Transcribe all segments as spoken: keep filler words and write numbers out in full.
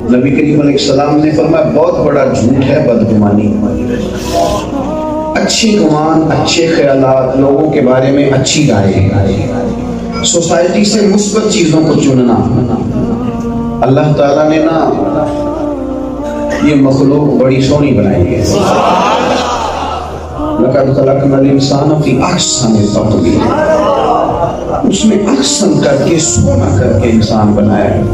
نبی کریم علیہ السلام نے فرمایا بہت بڑا جھوٹ ہے بدگمانی، اچھے گمان، اچھے خیالات، لوگوں کے بارے میں اچھی رائے، سوسائٹی سے مثبت چیزوں کو چننا۔ اللہ تعالیٰ نے نا یہ مخلوق بڑی سونی بنائی ہے، لَقَدْ خَلَقْنَا الْإِنسَانَ فِي أَحْسَنِ تَقْوِيمٍ، اس میں احسن کر کے سونا کر کے انسان بنایا ہے۔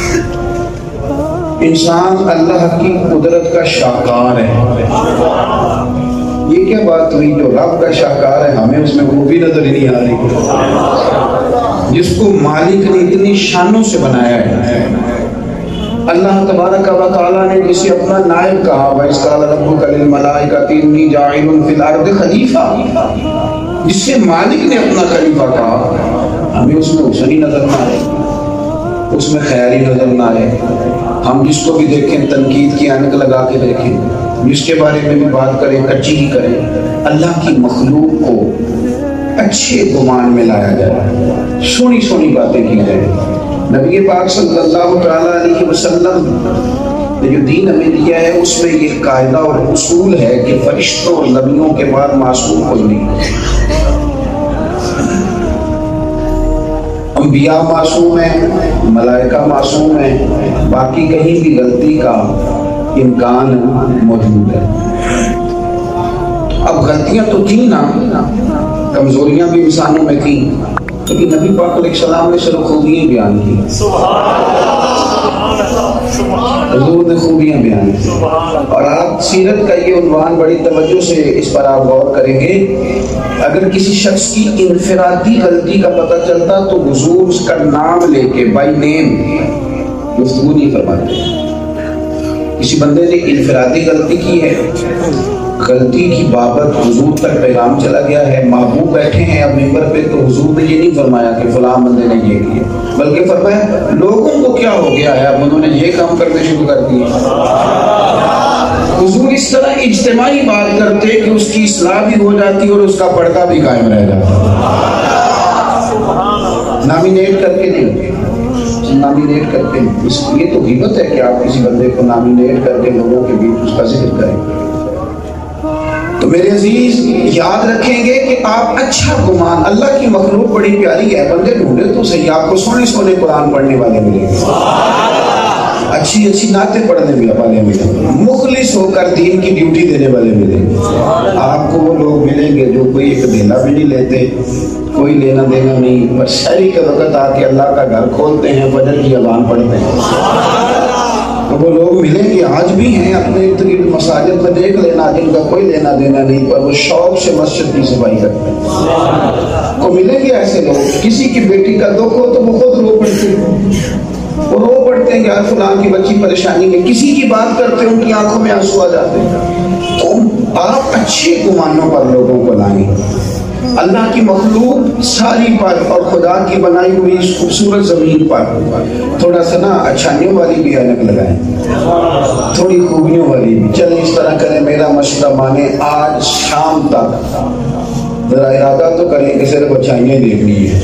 انسان اللہ کی قدرت کا شاہکار ہے۔ یہ کیا بات ہوئی؟ جو رب کا شاہکار ہے ہمیں اس میں وہ بھی نظر ہی نہیں آ رہی، جس کو مالک نے اتنی شانوں سے بنایا ہے۔ اللہ تبارک و تعالیٰ نے جسے اپنا نائب کہا، وَإِذْ قَالَ رَبُّكَ لِلْمَلَائِكَةِ إِنِّي جَاعِلٌ فِي الْأَرْضِ خَلِيفَةً، جس سے مالک نے اپنا خلیفہ کہا، ہمیں اس میں حسن ہی نظر نہ آئے، اس میں خیر ہی نظر نہ آئے۔ ہم جس کو بھی دیکھیں تنقید کی اینک لگا کے دیکھیں، جس کے بارے میں بھی بات کریں کچی ہی کریں۔ اللہ کی مخلوق کو اچھے گمان میں لایا جائے، سونی سونی باتیں کی جائیں۔ نبی پاک صلی اللہ تعالیٰ علیہ وسلم نے جو دین ہمیں دیا ہے اس میں یہ قاعدہ اور اصول ہے کہ فرشتوں اور نبیوں کے بعد معصوم کوئی نہیں۔ انبیاء معصوم ہیں، ملائکہ معصوم ہیں، باقی کہیں بھی غلطی کا امکان موجود ہے۔ اب غلطیاں تو تھیں نا، کمزوریاں بھی انسانوں میں تھیں، لیکن نبی پاک علیہ السلام نے صرف خوبیاں بیان کی، حضور نے خوبیاں بیان کی۔ اور آپ سیرت کا یہ عنوان بڑی توجہ سے اس پر آپ غور کریں گے، اگر کسی شخص کی انفرادی غلطی کا پتہ چلتا تو حضور اس کا نام لے کے بائی نیم گفتگو نہیں فرماتے۔ کسی بندے نے انفرادی غلطی کی ہے، غلطی کی بابت حضور تک پیغام چلا گیا ہے، محبوب بیٹھے ہیں اب ممبر پہ، تو حضور نے یہ نہیں فرمایا کہ فلاں بندے نے یہ کیا، بلکہ فرمایا لوگوں کو کیا ہو گیا ہے اب انہوں نے یہ کام کرنے شروع کر دیا۔ حضور اس طرح اجتماعی بات کرتے کہ اس کی اصلاح بھی ہو جاتی اور اس کا پردہ بھی قائم رہ جاتا۔ نامینیٹ کر کے نہیں، نامینیٹ کر کے، اس یہ تو غیبت ہے کہ آپ کسی بندے کو نامینیٹ کر کے لوگوں کے بیچ اس کا ذکر کریں۔ تو میرے عزیز یاد رکھیں گے کہ آپ اچھا گمان، اللہ کی مخلوق بڑی پیاری ہے، بندے ڈھونڈے تو صحیح، آپ کو سونے سونے قرآن پڑھنے والے ملیں گے، اچھی اچھی نعتیں پڑھنے والے ملیں گے، مخلص ہو کر دین کی ڈیوٹی دینے والے ملیں گے۔ آپ کو وہ لوگ ملیں گے جو کوئی ایک دینا بھی نہیں لیتے، کوئی لینا دینا نہیں، بس شہری کے وقت آ کے اللہ کا گھر کھولتے ہیں، فجر کی اذان پڑھتے ہیں۔ تو وہ لوگ ملیں گے، آج بھی ہیں اپنے ارد مساجد میں دیکھ لینا، جن کا کوئی لینا دینا نہیں، پر وہ شوق سے مسجد کی صفائی کرتے ہیں۔ کو ملیں گے ایسے لوگ، کسی کی بیٹی کا دکھ ہو تو وہ خود رو پڑتے ہیں، وہ رو پڑتے ہیں کہ یار فلاں کی بچی پریشانی میں، کسی کی بات کرتے ہیں ان کی آنکھوں میں آنسو آ جاتے ہیں۔ تو آپ اچھے گمانوں پر لوگوں کو لائیں۔ اللہ کی مخلوق ساری پر اور خدا کی بنائی ہوئی اس خوبصورت زمین پر تھوڑا سا نا اچھائیوں والی بھی اینک لگائیں، تھوڑی خوبیوں والی بھی۔ چلیں اس طرح کریں، میرا مشورہ مانیں، آج شام تک ذرا ارادہ تو کریں کہ صرف اچھائیاں دیکھنی ہے،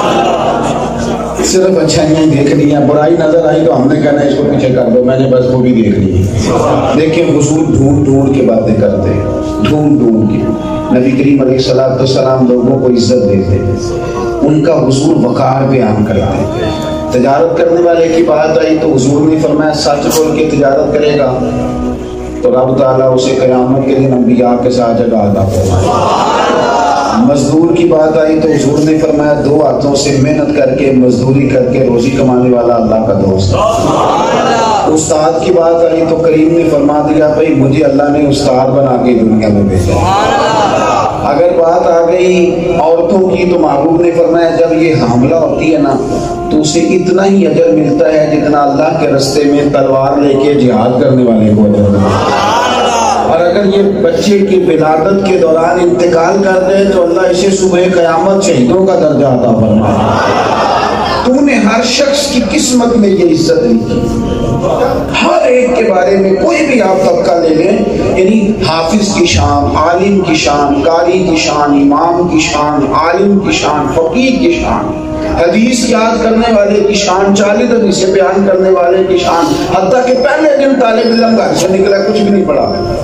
صرف اچھائیاں دیکھنی ہے، برائی نظر آئی تو ہم نے کہنا ہے اس کو پیچھے کر دو، میں نے بس وہ بھی دیکھنی ہے۔ دیکھیں حضور ڈھونڈ ڈھونڈ کے باتیں کرتے ہیں، ڈھونڈ ڈھونڈ کے۔ نبی کریم علیہ السلام لوگوں کو عزت دیتے ہیں، ان کا حضور وقار بیان کرتے ہیں۔ تجارت کرنے والے کی بات آئی تو حضور نے فرمایا سچ بول کے تجارت کرے گا تو رب تعالیٰ اسے قیامت کے دن انبیاء کے ساتھ جگہ عطا فرمائے۔ مزدور کی بات آئی تو حضور نے فرمایا دو ہاتھوں سے محنت کر کے مزدوری کر کے روزی کمانے والا اللہ کا دوست۔ استاد کی بات آئی تو کریم نے فرما دیا بھائی مجھے اللہ نے استاد بنا کے دنیا میں بھیجا۔ اگر بات آ گئی عورتوں کی تو محبوب نے فرمایا جب یہ حاملہ ہوتی ہے نا تو اسے اتنا ہی اجر ملتا ہے جتنا اللہ کے رستے میں تلوار لے کے جہاد کرنے والے کو اجر ملتا ہے۔ اور اگر یہ بچے کی ولادت کے دوران انتقال کر دے تو اللہ اسے صبح قیامت شہیدوں کا درجہ عطا فرمائے۔ تو نے ہر شخص کی قسمت میں یہ عزت لکھی، ہر ایک کے بارے میں کوئی بھی آپ طبقہ لے لیں، یعنی حافظ کی شان، عالم کی شان، قاری کی شان، امام کی شان، عالم کی شان، فقیہ کی شان، حدیث یاد کرنے والے کی شان، چالیس حدیثیں بیان کرنے والے کی شان، حتیٰ کہ پہلے دن طالب علم گھر سے نکلا کچھ بھی نہیں پڑھا،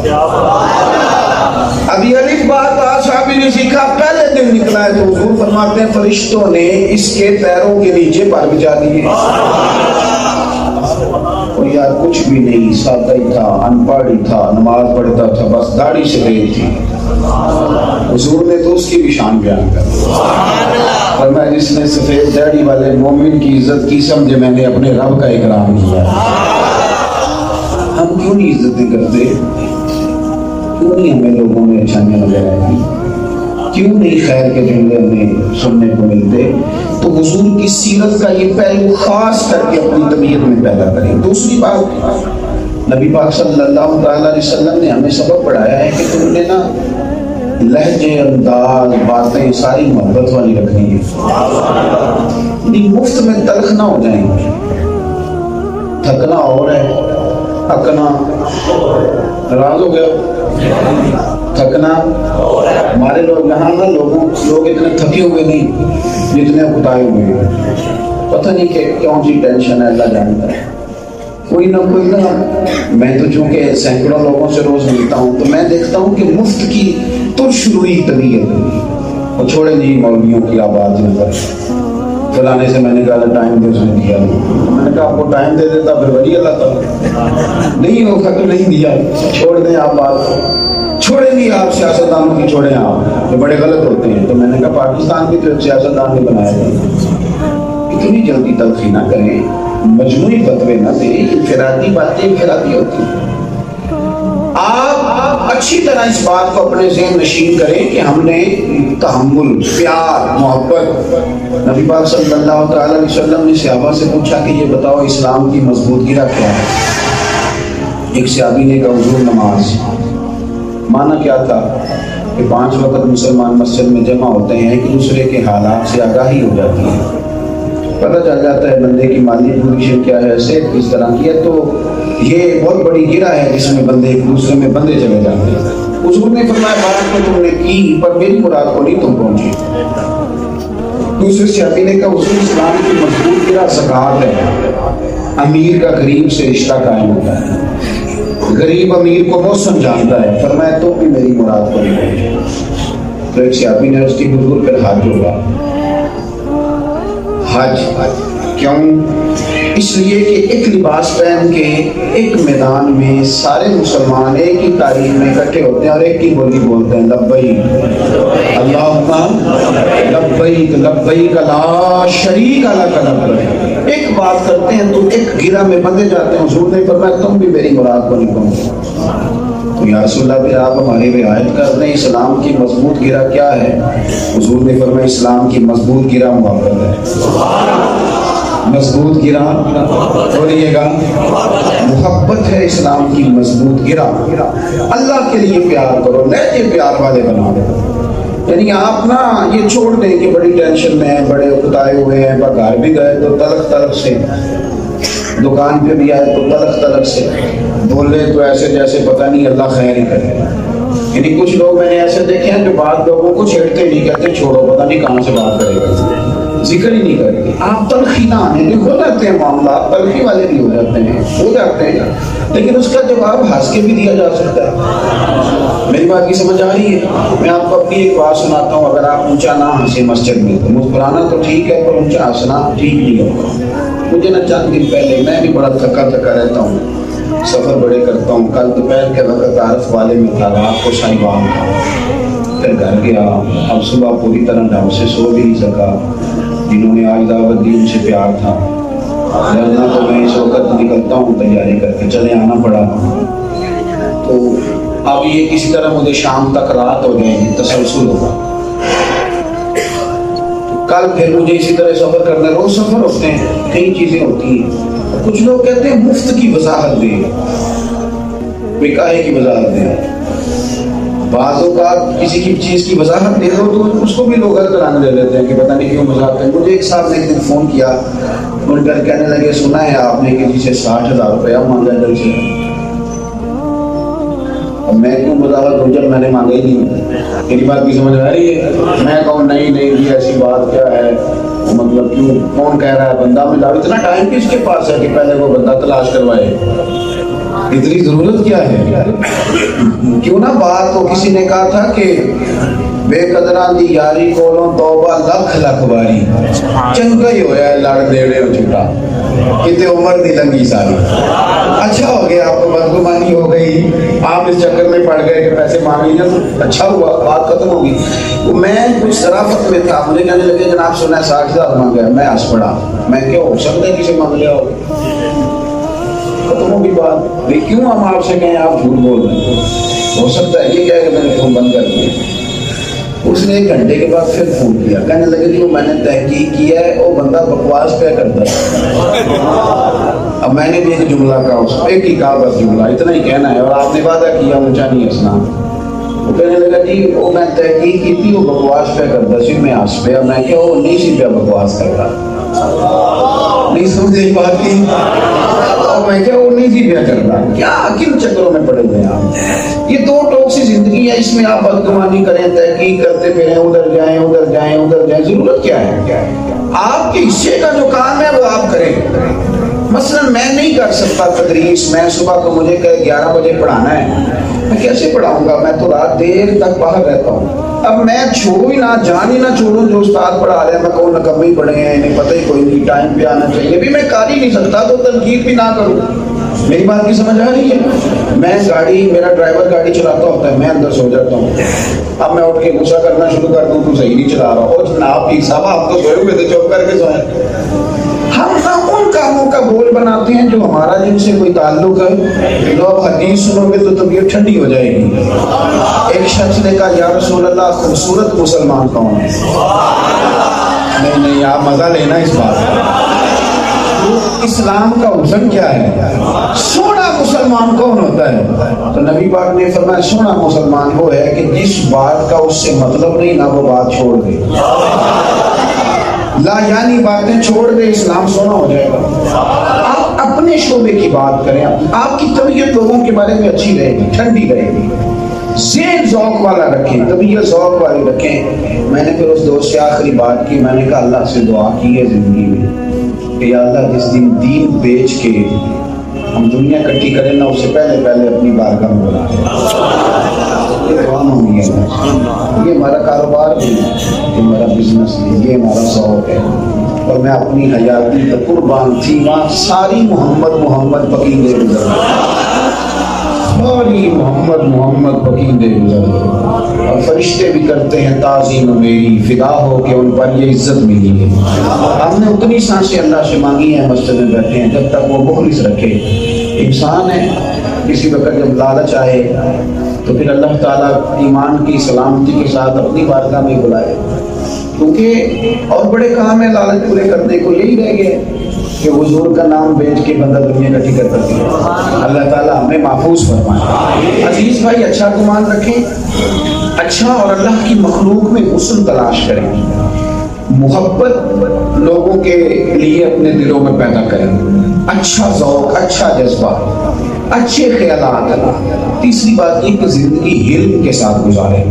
ابھی الف با تا شا بھی نہیں سیکھا، پہلے دن نکلا ہے تو حضور فرماتے ہیں فرشتوں نے اس کے پیروں کے نیچے پر بچا دیے. اور یار کچھ بھی نہیں، سادہ ہی تھا، ان پڑھ ہی تھا، نماز پڑھتا تھا، بس داڑھی سے گئی تھی. حضور نے تو اس کی بھی شان بیان کر فرمایا جس نے سفید داڑھی والے مومن کی عزت کی سمجھے میں نے اپنے رب کا اکرام کیا. ہم کیوں نہیں عزتیں کرتے؟ کیوں نہیں ہمیں لوگوں میں اچھائیاں نظر آئی؟ کیوں نہیں خیر کے جملے ہمیں سننے کو ملتے؟ تو حضور کی سیرت کا یہ پہلو خاص کر کے اپنی طبیعت میں پیدا کریں. دوسری بات، نبی پاک صلی اللہ تعالیٰ علیہ وسلم نے ہمیں سبق پڑھایا ہے کہ تم نے نا لہجے، انداز، باتیں ساری محبت والی رکھنی ہے، نہیں مفت میں تلخ نہ ہو جائیں. تھکنا اور ہے، اکنا راز ہو گیا، تھکنا. ہمارے لوگ یہاں نا لوگوں لوگ اتنے تھکے ہوئے نہیں جتنے اکتائے ہوئے ہیں. پتہ نہیں کہ کیوں جی ٹینشن ہے، اللہ جانتا ہے. کوئی نہ کوئی نہ، میں تو چونکہ سینکڑوں لوگوں سے روز ملتا ہوں تو میں دیکھتا ہوں کہ مفت کی ترش روئی طبیعت. اور چھوڑے جی مولویوں کی آواز نظر، فلانے سے میں نے کہا ٹائم دے، اس نے دیا. میں نے کہا آپ کو ٹائم دے دیتا پھر ولی اللہ تعالیٰ نہیں ہوگا تو نہیں دیا، چھوڑ دیں آپ بات، چھوڑیں گی آپ سیاستدانوں کی، چھوڑیں آپ جو بڑے غلط ہوتے ہیں. تو میں نے کہا پاکستان کی تو ایک سیاستدان نے بنایا گیا، اتنی جلدی تلخی نہ کریں، مجموعی فتوے نہ دیں، انفرادی باتیں انفرادی ہوتی ہیں. آپ اچھی طرح اس بات کو اپنے ذہن نشین کریں کہ ہم نے تحمل، پیار، محبت. نبی پاک صلی اللہ تعالیٰ علیہ وسلم نے صحابہ سے پوچھا کہ یہ بتاؤ اسلام کی مضبوط گرہ کیا ہے؟ ایک صحابی نے کہا حضور نماز. معنی کیا تھا کہ پانچ وقت مسلمان مسجد میں جمع ہوتے ہیں، ایک دوسرے کے حالات سے آگاہی ہو جاتی ہے، پتہ چل جاتا ہے بندے کی مالی پوزیشن کیا ہے، صحت کس طرح کی ہے. تو یہ بہت بڑی گرہ ہے جس میں بندے ایک دوسرے میں بندے چلے جاتے ہیں. حضور نے فرمایا بات تو تم نے کی پر میری مراد کو نہیں تم پہنچی. دوسرے صحابی نے کہا حضور اسلام کی مضبوط گرہ زکوٰۃ ہے، امیر کا غریب سے رشتہ قائم ہوتا ہے، غریب امیر کو محسن جانتا ہے. فرمایا تو بھی میری مراد کو نہیں پہنچی. تو ایک صحابی نے اس کی حضور پھر حج ہوگا. حج کیوں؟ اس لیے کہ ایک لباس پہن کے ایک میدان میں سارے مسلمان ایک ہی تاریخ میں اکٹھے ہوتے ہیں اور ایک ہی بولی بولتے ہیں، لبیک اللہم لبیک لبیک لا شریک لک لبیک. ایک بات کرتے ہیں تو ایک گرہ میں بندے جاتے ہیں. حضور نے فرمایا تم بھی میری مراد کو نہیں پہنچے. تو یا رسول اللہ پھر آپ ہماری رعایت کر دیں اسلام کی مضبوط گرہ کیا ہے؟ حضور نے فرمایا اسلام کی مضبوط گرہ محبت ہے. مضبوط گرہ بولیے گا، محبت ہے اسلام کی مضبوط گرہ. اللہ کے لیے پیار کرو، لہجے پیار والے بنا دو. یعنی آپ نا یہ چھوڑ دیں کہ بڑی ٹینشن میں ہیں، بڑے اکتائے ہوئے ہیں، پر گھر بھی گئے تو تلخ تلخ سے، دکان پہ بھی آئے تو تلخ تلخ سے، بولے تو ایسے جیسے پتہ نہیں اللہ خیر ہی کرے. یعنی کچھ لوگ میں نے ایسے دیکھے ہیں جو بعض لوگوں کو چھیڑتے نہیں، کہتے چھوڑو پتہ نہیں کہاں سے بات کرے گا، ذکر ہی نہیں کرتے. آپ تلخی نہ آنے دیں، ہو جاتے ہیں معاملات تلخی والے بھی ہو جاتے ہیں ہو جاتے ہیں لیکن اس کا جواب ہنس کے بھی دیا جا سکتا ہے. میری بات کی سمجھ آ رہی ہے؟ میں آپ کو اپنی ایک بات سناتا ہوں. اگر آپ اونچا نہ ہنسے مسجد میں تو مسکرانا تو ٹھیک ہے پر اونچا ہنسنا ٹھیک نہیں ہوگا. مجھے نہ چند دن پہلے، میں بھی بڑا تھکا تھکا رہتا ہوں، سفر بڑے کرتا ہوں. کل دوپہر کے وقت عارف والے میں تھا، رات کو شاہبان تھا، پھر گھر گیا. اب صبح پوری طرح ڈھنگ سے سو بھی نہیں سکا. جنہوں نے آج دعوت دی ان سے پیار تھا، ورنہ تو میں اس وقت نکلتا ہوں تیاری کر کے، چلے آنا پڑا. تو اب یہ کسی طرح مجھے شام تک رات ہو جائے گی، تسلسل ہوگا. کل پھر مجھے اسی طرح سفر کرنا، روز سفر ہوتے ہیں، کئی چیزیں ہوتی ہیں. کچھ لوگ کہتے ہیں مفت کی وضاحت دیں، کاہے کی وضاحت دیں. بعض اوقات کسی کی چیز کی وضاحت دے دو تو اس کو بھی لوگ غلط رنگ لے لیتے ہیں کہ پتہ نہیں کیوں وضاحت ہے. مجھے ایک صاحب نے ایک دن فون کیا، ان پر کہنے لگے سنا ہے آپ نے کسی سے ساٹھ ہزار روپیہ مانگا دل سے. اب میں کیوں وضاحت دوں جب میں نے مانگا ہی نہیں. میری بات کی سمجھ آ رہی ہے؟ میں کہوں نہیں نہیں جی ایسی بات کیا ہے، مطلب کیوں کون کہہ رہا ہے بندہ ملا؟ اتنا ٹائم کس کے پاس ہے کہ پہلے وہ بندہ تلاش کروائے؟ اتنی ضرورت کیا ہے؟ کیوں نہ بات تو کسی نے کہا تھا کہ بے قدران دی یاری کولوں توبہ لکھ لکھ باری، چنگا ہی ہویا ہے لڑ دیڑے ہو چھوٹا کتے عمر دی لنگی ساری۔ اچھا ہو گیا آپ کو بدگمانی ہو گئی، آپ اس چکر میں پڑ گئے کہ پیسے مانگ لیے، اچھا ہوا بات ختم ہوگی۔ میں کچھ شرافت میں تھا، مجھے کہنے لگے جناب سنا ہے ساٹھ ہزار مانگ گیا، میں ہنس پڑا، میں کیا ہو سکتا ہے کسی مانگ لیا ہو؟ ختم ہوگی بات۔ کیوں ہم آپ سے کہیں آپ جھوٹ بول رہے ہیں؟ ہو سکتا ہے یہ کہہ کہ میں نے فون بند کر دیا۔ اس نے ایک گھنٹے کے بعد پھر فون کیا، کہنے لگے کہ وہ میں نے تحقیق کیا ہے وہ بندہ بکواس پہ کرتا ہے۔ اب میں نے بھی ایک جملہ کہا، اس ایک ہی کہا بس جملہ، اتنا ہی کہنا ہے، اور آپ نے وعدہ کیا اونچا نہیں ہنسنا۔ وہ کہنے لگا جی وہ میں تحقیق کی تھی وہ بکواس پہ کرتا سی، میں ہنس پیا، میں کیا وہ نہیں سی پہ بکواس کر رہا، نہیں سمجھے بات کی، میں کیا وہ نہیں سی پیا کرتا، کیا کن چکروں میں پڑے ہوئے ہیں آپ؟ یہ دو ٹوک سی زندگی ہے، اس میں آپ بدگمانی کریں، تحقیق کرتے پھریں، ادھر جائیں ادھر جائیں ادھر جائیں، ضرورت کیا ہے؟ آپ کے حصے کا جو کام ہے وہ آپ کریں۔ مثلا میں نہیں کر سکتا تدریس، میں صبح کو مجھے کہ گیارہ بجے پڑھانا ہے، میں کیسے پڑھاؤں گا؟ میں تو رات دیر تک باہر رہتا ہوں۔ اب میں چھوڑوں ہی نہ، جان ہی نہ چھوڑوں جو استاد پڑھا رہے ہیں، میں کون نکمی پڑھے ہیں انہیں پتہ ہی کوئی نہیں، ٹائم پہ آنا چاہیے، بھی میں کر ہی نہیں سکتا تو تنقید بھی نہ کروں۔ میری بات کی سمجھ آ رہی ہے؟ میں گاڑی، میرا ڈرائیور گاڑی چلاتا ہوتا ہے، میں اندر سو جاتا ہوں، اب میں اٹھ کے غصہ کرنا شروع کر دوں تو صحیح نہیں چلا رہا، اور جناب پیر صاحب آپ تو سوئے ہوئے تھے، چپ کر کے سوئے۔ ہم ان کاموں کا بول بناتے ہیں جو ہمارا جن سے کوئی تعلق ہے۔ لوگ حدیث سنو گے تو طبیعت ٹھنڈی ہو جائے گی۔ ایک شخص نے کہا یا رسول اللہ خوبصورت مسلمان کون ہے؟ نہیں نہیں آپ مزہ لینا اس بات کا، اسلام کا حسن کیا ہے؟ سونا مسلمان کون ہوتا ہے؟ تو نبی پاک نے فرمایا سونا مسلمان وہ ہے کہ جس بات کا اس سے مطلب نہیں نہ وہ بات چھوڑ دے، لا یعنی باتیں چھوڑ دے، اسلام سونا ہو جائے گا۔ آپ اپنے شعبے کی بات کریں، آپ کی طبیعت لوگوں کے بارے میں اچھی رہے گی، ٹھنڈی رہے گی، ذہن ذوق والا رکھیں، طبیعت ذوق والی رکھیں۔ میں نے پھر اس دوست سے آخری بات کی، میں نے کہا اللہ سے دعا کی ہے زندگی میں کہ یا اللہ جس دن دین بیچ کے ہم دنیا کٹی کریں نا، اس سے پہلے پہلے اپنی بارگاہ میں بلا یہ دعا مانگی ہے۔ یہ ہمارا کاروبار بھی ہے، یہ ہمارا بزنس بھی، یہ ہمارا ذوق ہے، اور میں اپنی حیاتی تو قربان تھی وہاں ساری محمد محمد پکیندے گزر ساری محمد محمد پکیندے گزر، اور فرشتے بھی کرتے ہیں تعظیم میری، فدا ہو کہ ان پر یہ عزت ملی ہے۔ ہم نے اتنی سانسیں اللہ سے مانگی ہیں، مسجد میں بیٹھے ہیں، جب تک وہ مخلص رکھے۔ انسان ہے، کسی وقت جب لالچ آئے تو پھر اللہ تعالیٰ ایمان کی سلامتی کے ساتھ اپنی بارگاہ میں بلائے، کیونکہ اور بڑے کام ہیں لالچ پورے کرنے کو، یہی رہ گئے کہ حضور کا نام بیچ کے بندہ دنیا کا ٹکٹ کرتی ہے۔ اللہ تعالیٰ ہمیں محفوظ فرمائے۔ عزیز بھائی اچھا گمان رکھیں، اچھا اور اللہ کی مخلوق میں حسن تلاش کریں، محبت لوگوں کے لیے اپنے دلوں میں پیدا کریں، اچھا ذوق، اچھا جذبہ، اچھے خیالات۔ تیسری بات یہ کہ زندگی علم کے ساتھ گزاریں،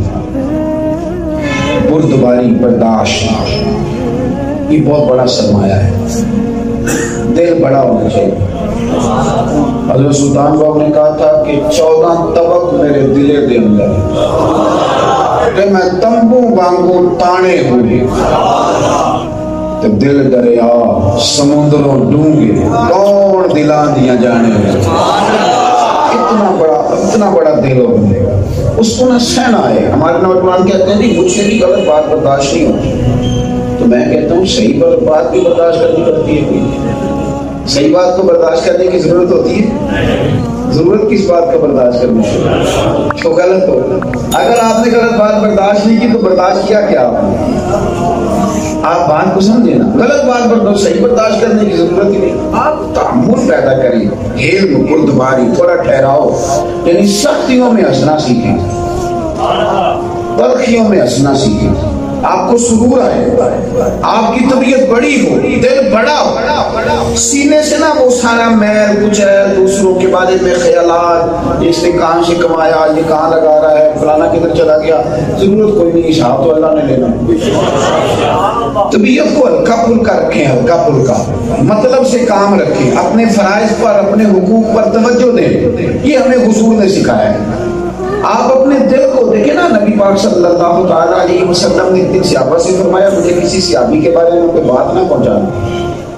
بردباری، برداشت، یہ بہت بڑا سرمایہ ہے۔ دل بڑا ہونا چاہیے۔ حضرت سلطان باؤ نے کہا تھا کہ چودہ طبق میرے دلے دے اندر کہ میں تمبو وانگو تانے ہوئے، تے دل دریا سمندروں ڈونگے کون دلان دیا جانے ہوئے۔ اتنا بڑا اتنا بڑا دل ہو بنے گا، اس کو نہ سہنا ہے۔ ہمارے نوجوان کہتے ہیں نہیں مجھ سے بھی غلط بات برداشت نہیں ہوتی، تو میں کہتا ہوں صحیح بات بھی برداشت کرنی پڑتی ہے۔ کوئی صحیح بات کو برداشت کرنے کی ضرورت ہوتی ہے؟ ضرورت کس بات کا برداشت کرنے کی؟ تو غلط ہو، اگر آپ نے غلط بات برداشت نہیں کی تو برداشت کیا کیا آپ نے؟ آپ بات کو سمجھے نا، غلط بات برداشت، صحیح برداشت کرنے کی ضرورت ہی نہیں۔ آپ تعامل پیدا کریں، حلم، بردباری، تھوڑا ٹھہراؤ، یعنی سختیوں میں ہنسنا سیکھیں، تلخیوں میں ہنسنا سیکھیں۔ آپ کو سرور آئے، آپ کی طبیعت بڑی ہو، دل بڑا ہو، سینے سے نہ وہ سارا میل کچھ ہے دوسروں کے بارے میں خیالات، اس نے کہاں سے کمایا، یہ کہاں لگا رہا ہے، فلانا کدھر چلا گیا، ضرورت کوئی نہیں، حساب تو اللہ نے لینا۔ طبیعت کو ہلکا پھلکا رکھیں، ہلکا پھلکا، مطلب سے کام رکھیں، اپنے فرائض پر اپنے حقوق پر توجہ دیں، یہ ہمیں حضور نے سکھایا ہے۔ آپ اپنے دل کو دیکھیں نا، نبی پاک صلی اللہ تعالیٰ علیہ وسلم نے ایک دن صحابہ سے فرمایا مجھے کسی صحابی کے بارے میں کوئی بات نہ پہنچانا،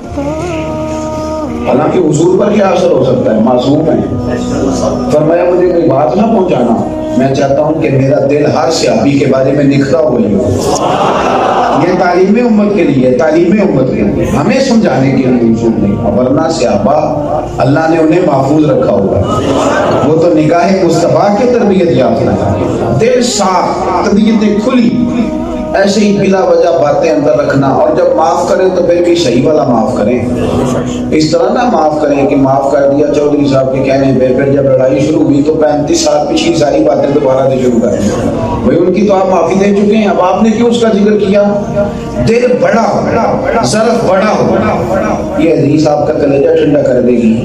حالانکہ حضور پر کیا اثر ہو سکتا ہے، معصوم ہے، فرمایا مجھے کوئی بات نہ پہنچانا، میں چاہتا ہوں کہ میرا دل ہر صحابی کے بارے میں نکھرا ہو گئی ہو۔ یہ تعلیم امت کے لیے، تعلیم امت کے لیے، ہمیں سمجھانے کے لیے حضور نہیں، ورنہ صحابہ اللہ نے انہیں محفوظ رکھا ہوگا، وہ تو نگاہ مصطفیٰ کی تربیت یافتہ، دل صاف، طبیعتیں کھلی، ایسے ہی بلا وجہ باتیں اندر رکھنا، اور جب معاف کریں تو پھر بھی صحیح والا معاف کریں، اس طرح نہ معاف کریں کہ معاف کر دیا چودھری صاحب کے کہنے پہ، پھر جب لڑائی شروع ہوئی تو پینتیس سال پچھلی ساری باتیں دوبارہ سے شروع کریں، بھائی ان کی تو آپ معافی دے چکے ہیں، اب آپ نے کیوں اس کا ذکر کیا؟ دل بڑا ہو، ظرف بڑا ہو، یہ حدیث آپ کا کلیجہ ٹھنڈا کر دے گی۔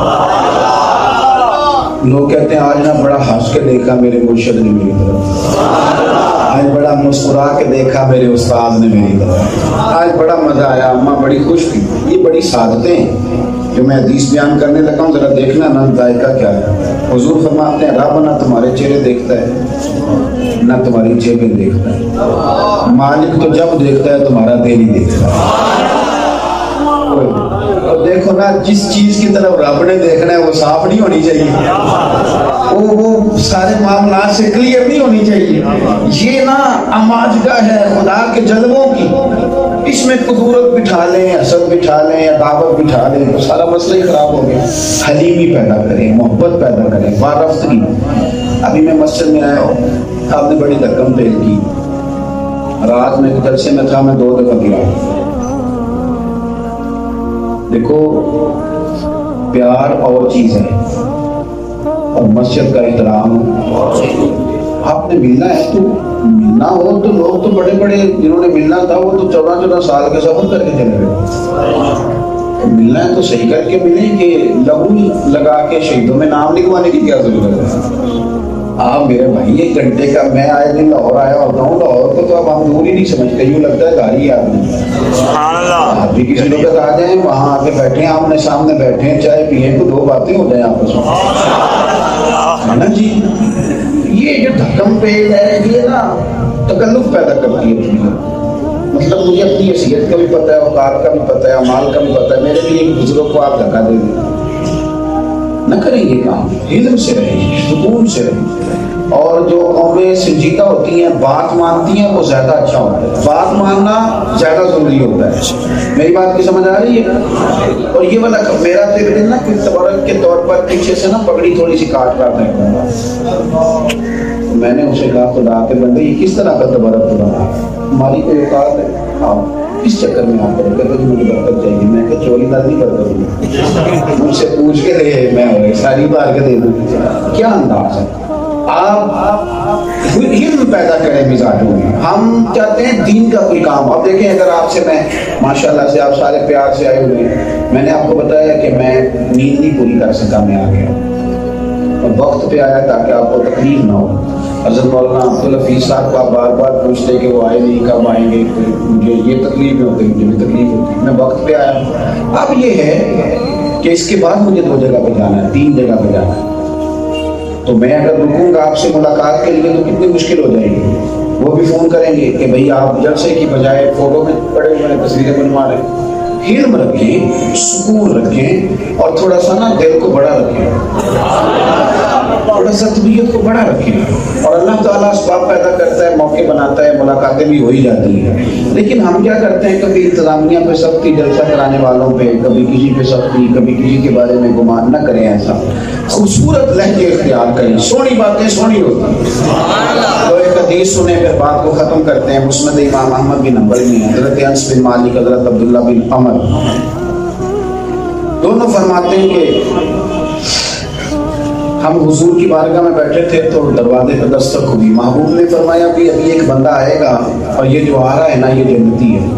لوگ کہتے ہیں آج نہ بڑا ہنس کے دیکھا میرے مرشد نے میری طرف، آج بڑا مسکرا کے دیکھا میرے استاد نے میری طرف، آج بڑا مزہ آیا، اماں بڑی خوش تھی۔ یہ بڑی سعادتیں ہیں جو میں حدیث بیان کرنے لگا ہوں، ذرا دیکھنا نا ذائقہ کیا ہے۔ حضور فرماتے ہیں رب نہ تمہارے چہرے دیکھتا ہے نہ تمہاری جیبیں دیکھتا ہے، مالک تو جب دیکھتا ہے تمہارا دل ہی دیکھتا ہے۔ اور دیکھو نا جس چیز کی طرف رب نے دیکھنا ہے وہ صاف نہیں ہونی چاہیے، وہ وہ سارے معاملات سے کلیئر نہیں ہونی چاہیے۔ یہ نا اماجگاہ ہے خدا کے جلووں کی، اس میں قدورت بٹھا لیں، حسد بٹھا لیں، عداوت بٹھا لیں تو سارا مسئلہ ہی خراب ہو گیا۔ حلیمی پیدا کریں، محبت پیدا کریں، بارفتگی۔ ابھی میں مسجد میں آیا ہوں، آپ نے بڑی دھکم پیل کی، رات میں جلسے میں تھا، میں دو دفعہ گرا۔ دیکھو پیار اور چیز ہے اور مسجد کا احترام، آپ نے ملنا ہے تو ملنا ہو تو لوگ تو بڑے بڑے جنہوں نے ملنا تھا وہ تو چودہ چودہ سال کے سفر کر کے چلے گئے، ملنا ہے تو صحیح کر کے ملیں، کہ لہو لگا کے شہیدوں میں نام لکھوانے کی کیا ضرورت ہے؟ آپ میرے بھائی ایک گھنٹے کا، میں آئے دن لاہور آیا ہوتا ہوں، لاہور کو تو اب ہم دور ہی نہیں سمجھتے، یوں لگتا ہے گاڑی آدمی، آپ بھی کسی لوگ آ جائیں وہاں آ کے بیٹھیں، آمنے سامنے بیٹھیں، چائے پیئیں تو دو باتیں ہو جائیں آپس میں، ہے نا جی؟ یہ جو دھکم پیل ہے یہ نا تکلف پیدا کرتی ہے دنیا، مطلب مجھے اپنی حیثیت کا بھی پتہ ہے، اوقات کا بھی پتہ ہے، مال کا بھی پتہ ہے، میرے لیے ایک بزرگ کو آپ دھکا دے دیں، نہ کریں یہ کام، علم سے رہیں، سکون سے رہیں۔ اور جو قومیں سنجیدہ ہوتی ہیں، بات مانتی ہیں، وہ زیادہ اچھا ہوتا ہے، بات ماننا زیادہ ضروری ہوتا ہے۔ میری بات کی سمجھ آ رہی ہے؟ اور یہ والا میرا دل نا کوئی تبرک کے طور پر پیچھے سے نا پگڑی تھوڑی سی کاٹ کر پھینکوں گا، میں نے اسے کہا خدا کے بندے یہ کس طرح کا تبرک ہوا، ہماری کوئی اوقات ہے، آپ اس چکر میں آپ کریں گے تو مجھے برکت چاہیے، میں کہ چوری دار نہیں کرتا ہوں، مجھ سے پوچھ کے دے، میں ساری بار کے دے دوں، کیا انداز ہے؟ آپ علم پیدا کریں مزاجوں میں، ہم چاہتے ہیں دین کا کوئی کام۔ اب دیکھیں اگر آپ سے میں ماشاءاللہ سے آپ سارے پیار سے آئے ہوئے ہیں، میں نے آپ کو بتایا کہ میں نیند نہیں پوری کر سکا، میں آ گیا اور وقت پہ آیا تاکہ آپ کو تکلیف نہ ہو۔ حضرت مولانا عبدالحفیظ صاحب کو آپ بار بار پوچھتے کہ وہ آئے نہیں، کب آئیں گے، مجھے یہ تکلیف ہوتی، مجھے بھی تکلیف ہوتی، میں وقت پہ آیا۔ اب یہ ہے کہ اس کے بعد مجھے دو جگہ پہ جانا ہے، تین جگہ پہ جانا ہے، تو میں اگر رکوں گا آپ سے ملاقات کے لیے تو کتنی مشکل ہو جائے گی۔ وہ بھی فون کریں گے کہ بھئی آپ جلسے کی بجائے فوٹو میں پڑے ہوئے تصویریں بنوا رہے ہیں۔ علم رکھیں، سکون رکھیں، اور تھوڑا سا نا دل کو بڑا رکھیں، تھوڑا سا طبیعت کو بڑا رکھیں، اور اللہ تعالیٰ اسباب پیدا کرتا ہے، موقع بناتا ہے، ملاقاتیں بھی ہو ہی جاتی ہیں۔ لیکن ہم کیا کرتے ہیں، کبھی انتظامیہ پہ سختی، جلسہ کرانے والوں پہ، کبھی کسی پہ سختی، کبھی کسی کے بارے میں گمان نہ کریں۔ ایسا خوبصورت لہجے اختیار کریں، سونی باتیں سونی ہوتی ہیں۔ تو ایک حدیث سنیں پھر بات کو ختم کرتے ہیں۔ مسند امام احمد بن حنبل میں حضرت انس بن مالک، حضرت عبداللہ بن عمر دونوں فرماتے ہیں کہ ہم حضور کی بارگاہ میں بیٹھے تھے تو دروازے پہ دستک ہوئی. محبوب نے فرمایا کہ ابھی ایک بندہ آئے گا اور یہ جو آ رہا ہے نا یہ جنتی ہے.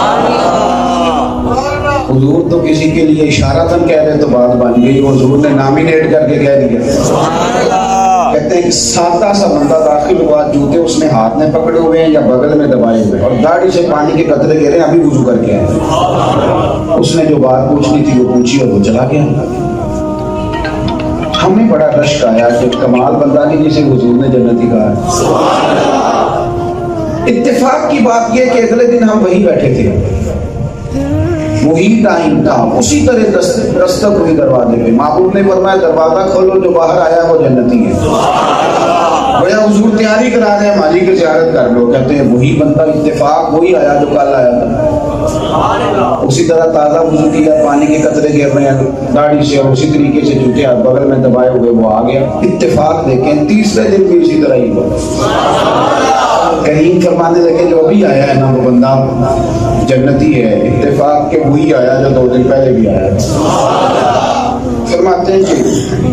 حضور تو کسی کے لیے اشارتاً کہہ رہے تو بات بن گئی. حضور نے نامینیٹ کر کے کہہ دیا. کہتے ہیں کہ سادہ سا بندہ داخل ہوا, جوتے اس نے ہاتھ میں پکڑے ہوئے ہیں یا بغل میں دبائے ہوئے اور داڑھی سے پانی کے قطرے گر رہے ہیں, ابھی وضو کر کے آئے. اس نے جو بات پوچھنی تھی وہ پوچھی اور وہ چلا گیا. ہمیں بڑا رشک آیا کہ کمال بندہ نہیں جسے حضور نے جنتی کہا ہے. اتفاق کی بات یہ کہ اگلے دن ہم وہی بیٹھے تھے, وہی ٹائم تھا, اسی طرح دستک ہوئی دروازے پہ. محبوب نے فرمایا دروازہ کھولو, جو باہر آیا وہ جنتی ہے. بھیا حضور تیاری کرا رہے ہیں ماجی کی زیارت کر لو. کہتے ہیں وہی بندہ اتفاق وہی آیا جو کل آیا تھا. اسی طرح تازہ وضو کیا, پانی کے قطرے گر رہے ہیں داڑھی سے اور اسی طریقے سے جوتے بغل میں دبائے ہوئے وہ آ گیا. اتفاق دیکھیں تیسرے دن بھی اسی طرح ہی ہوا. کریم فرمانے لگے جو ابھی آیا ہے نا وہ بندہ جنتی ہے. اتفاق کے وہی آیا جو دو دن پہلے بھی آیا. فرماتے ہیں کہ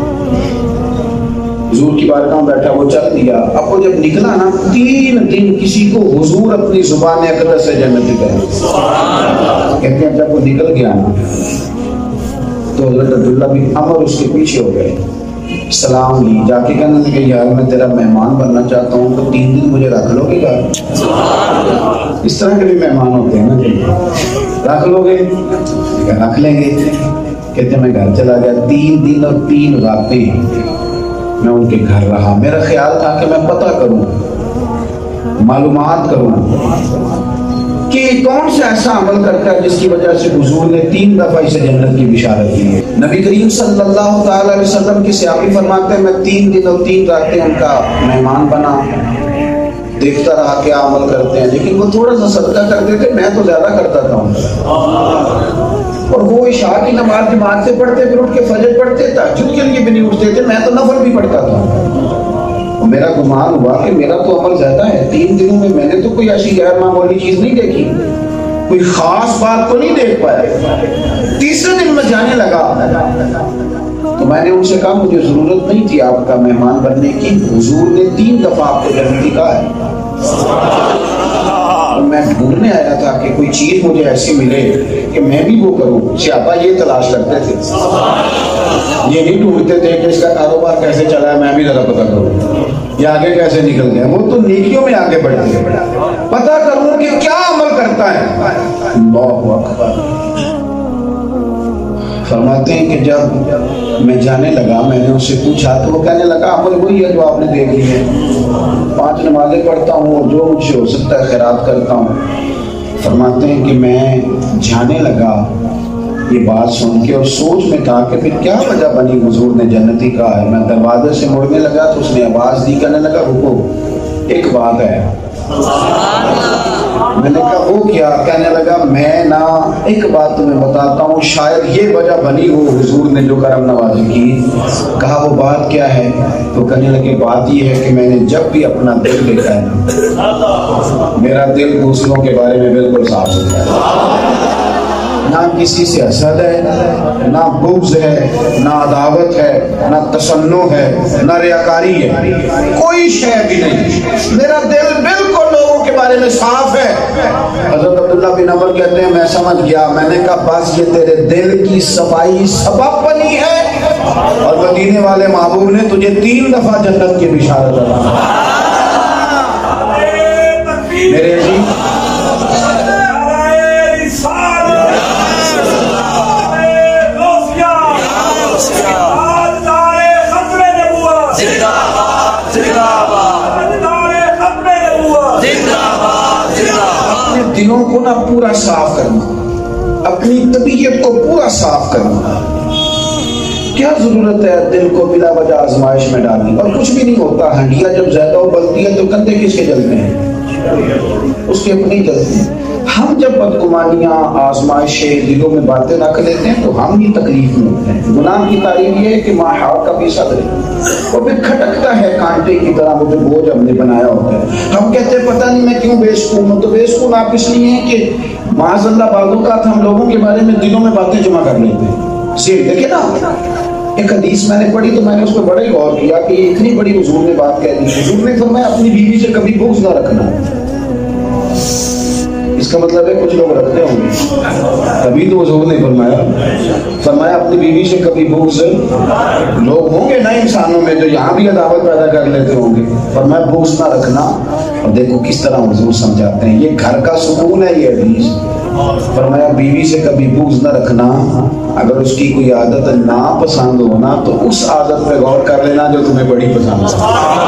حضور کی بارگاہ میں بیٹھا, وہ چل دیا. اب وہ جب نکلا نا تین دن کسی کو حضور اپنی زبان اقدس سے جنتی کہے. کہتے ہیں جب وہ نکل گیا نا تو حضرت عبداللہ بن عمر اس کے پیچھے ہو گئے, سلام لی, جا کے کہنے لگے یار میں تیرا مہمان بننا چاہتا ہوں تو تین دن مجھے رکھ لو گے گھر. اس طرح کے بھی مہمان ہوتے ہیں نا, رکھ لو گے, رکھ لیں گے. کہتے ہیں میں گھر چلا گیا. تین دن اور تین راتیں میں ان کے گھر رہا. میرا خیال تھا کہ میں پتہ کروں, معلومات کروں کہ کون سا ایسا عمل کرتا ہے جس کی وجہ سے حضور نے تین دفعہ اسے جنت کی بشارت دی ہے. نبی کریم صلی اللہ تعالی علیہ وسلم کی صحابی فرماتے ہیں میں تین دن اور تین راتیں ان کا مہمان بنا, دیکھتا رہا کیا عمل کرتے ہیں. لیکن وہ تھوڑا سا صدقہ کرتے تھے, میں تو زیادہ کرتا تھا. اور وہ عشاء کی نماز جماعت سے پڑھتے, پھر اٹھ کے فجر پڑھتے, تہجد کے لیے بھی نہیں اٹھتے تھے. میں تو نفل بھی پڑھتا تھا. میرا گمان ہوا کہ میرا تو عمل زیادہ ہے. تین دنوں میں میں نے تو کوئی ایسی غیر معمولی چیز نہیں دیکھی, کوئی خاص بات تو نہیں دیکھ پایا. تیسرے دن میں جانے لگا تو میں نے ان سے کہا مجھے ضرورت نہیں تھی آپ کا مہمان بننے کی, حضور نے تین دفعہ آپ کو جنتی کہا ہے. میں ڈھونڈنے آیا تھا کہ کوئی چیز مجھے ایسی ملے کہ میں بھی وہ کروں. صحابہ یہ تلاش کرتے تھے, یہ نہیں ڈھونڈتے تھے کہ اس کا کاروبار کیسے چلا ہے میں بھی ذرا پتہ کروں, یہ آگے کیسے نکل گیا. وہ تو نیکیوں میں آگے بڑھتے ہیں, پتہ کروں کہ کیا عمل کرتا ہے. اللہ اکبر. فرماتے ہیں کہ جب میں جانے لگا میں نے اس سے پوچھا تو وہ کہنے لگا عمل وہی ہے جو آپ نے دیکھ لی ہے, پانچ نمازیں پڑھتا ہوں اور جو مجھ سے ہو سکتا ہے خیرات کرتا ہوں. فرماتے ہیں کہ میں جانے لگا یہ بات سن کے اور سوچ میں تھا کہ پھر کیا وجہ بنی حضور نے جنتی کہا ہے. میں دروازے سے مڑنے لگا تو اس نے آواز دی, کہنے لگا رکو ایک بات ہے. میں نے کہا وہ کیا؟ کہنے لگا میں نا ایک بات تمہیں بتاتا ہوں, شاید یہ وجہ بنی ہو حضور نے جو کرم نوازی کی. کہا وہ بات کیا ہے؟ تو کہنے لگے بات یہ ہے کہ میں نے جب بھی اپنا دل دیکھا ہے نا میرا دل دوسروں کے بارے میں بالکل صاف ستھرا ہے, نہ کسی سے حسد ہے, نہ بغض ہے, نہ عداوت ہے, نہ تسنع ہے, نہ ریاکاری ہے, کوئی شے بھی نہیں. میرا دل بالکل لوگوں کے بارے میں صاف ہے. حضرت عبداللہ بن عمر کہتے ہیں میں سمجھ گیا. میں نے کہا بس یہ تیرے دل کی صفائی سبب بنی ہے اور مدینے والے محبوب نے تجھے تین دفعہ جنت کی بشارت دی. میرے عزیز دلوں کو نا پورا صاف کرنا, اپنی طبیعت کو پورا صاف کرنا. کیا ضرورت ہے دل کو بلا وجہ آزمائش میں ڈالنے, اور کچھ بھی نہیں ہوتا. ہنڈیاں جب زیادہ ابلتی ہے تو کندھے کس کے جلتے ہیں؟ اس کے اپنے جلتے ہیں. ہم جب بدگمانیاں آزمائشیں دلوں میں باتیں رکھ لیتے ہیں تو ہم بھی تکلیف میں ہوتے ہیں. گناہ کی تعریف یہ ہے کہ ماں ہاؤ کا بھی صدر وہ پھر کھٹکتا ہے کانٹے کی طرح, وہ جو بوجھ ہم نے بنایا ہوتا ہے. ہم کہتے ہیں پتہ نہیں میں کیوں بے سکون ہوں. تو بے سکون آپ اس لیے ہیں کہ معاذ اللہ بعض اوقات ہم لوگوں کے بارے میں دلوں میں باتیں جمع کر لیتے ہیں. سیٹ دیکھیں نا ایک حدیث میں نے پڑھی تو میں نے اس پہ بڑا ہی غور کیا کہ یہ اتنی بڑی حضور نے بات کہہ دی. حضور نے فرمایا اپنی بیوی سے کبھی بغض نہ رکھنا. اس کا مطلب ہے کچھ لوگ رکھتے ہوں گے, کبھی تو حضور نے فرمایا فرمایا اپنی بیوی سے کبھی بغض. لوگ ہوں گے نا انسانوں میں جو یہاں بھی عداوت پیدا کر لیتے ہوں گے, فرمایا بغض نہ رکھنا. اور دیکھو کس طرح حضور سمجھاتے ہیں, یہ گھر کا سکون ہے یہ حدیث. فرمایا بیوی سے کبھی بغض نہ رکھنا, اگر اس کی کوئی عادت نہ پسند ہونا تو اس عادت پہ غور کر لینا جو تمہیں بڑی پسند ہے,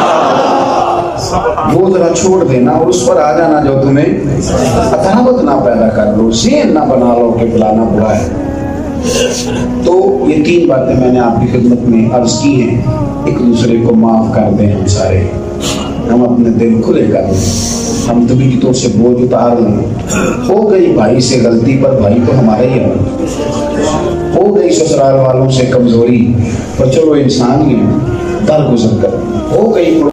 وہ ذرا چھوڑ دینا اور اس پر آ جانا جو تمہیں عداوت نہ پیدا کر لو, ذہن نہ بنا لو کہ فلانا برا ہے. تو یہ تین باتیں میں نے آپ کی خدمت میں عرض کی ہیں. ایک دوسرے کو معاف کر دیں, ہم سارے ہم اپنے دل کھلے کر دیں, ہم طبیعتوں سے بوجھ اتار لیں. ہو گئی بھائی سے غلطی پر بھائی تو ہمارا ہی ہے, ہو گئی سسرال والوں سے کمزوری پر چلو انسان ہی ہے, درگزر کر ہو گئی